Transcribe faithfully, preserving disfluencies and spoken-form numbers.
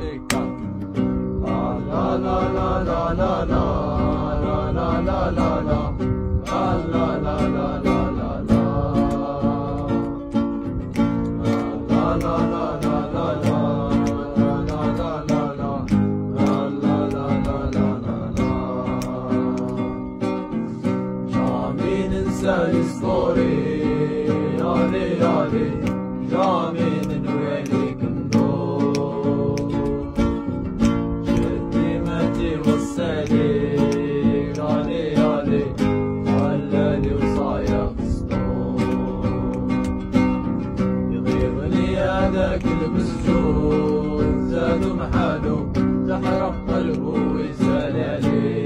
عليك. لا لا لا لا لا لا لا لا لا لا لا لا لا لا لا ستوري يالي يالي جامين نويلك ندور شتيمتي وصلي يالي يالي علالي وصايغ سطور يغيظني هذاك المسجون زادوا محالو تحرق قلبه ويسال عليه.